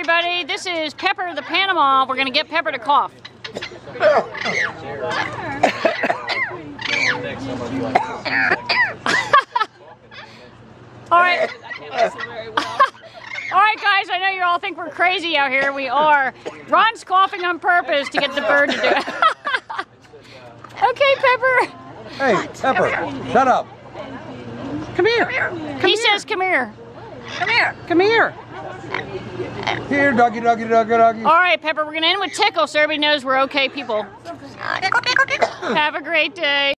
everybody. This is Pepper the Panama. We're going to get Pepper to cough. All right. All right, guys, I know you all think we're crazy out here. We are. Ron's coughing on purpose to get the bird to do it. Okay, Pepper. Hey, Pepper, shut up. Come here. He says, come here. Come here. Come here. Here, doggy, doggy, doggy, doggy. All right, Pepper, we're going to end with tickle so everybody knows we're okay people. Have a great day.